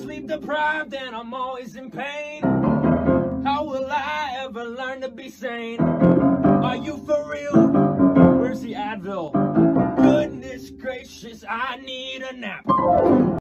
sleep deprived and I'm always in pain. How will I ever learn to be sane? Are you for real? Where's the Advil? Goodness gracious, I need a nap.